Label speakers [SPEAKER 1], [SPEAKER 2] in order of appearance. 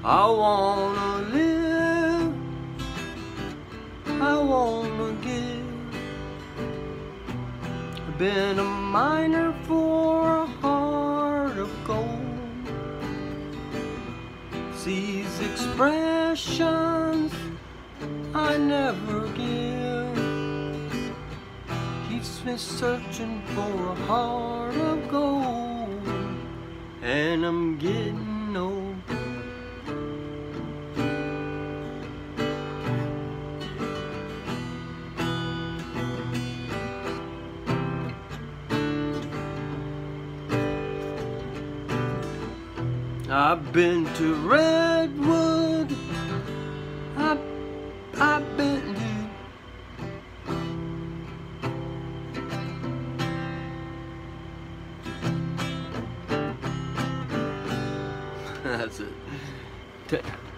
[SPEAKER 1] I wanna live, I wanna give. I've been a miner for a heart of gold. These expressions I never give keeps me searching for a heart of gold, and I'm getting old. I've been to Redwood, I've been to that's it.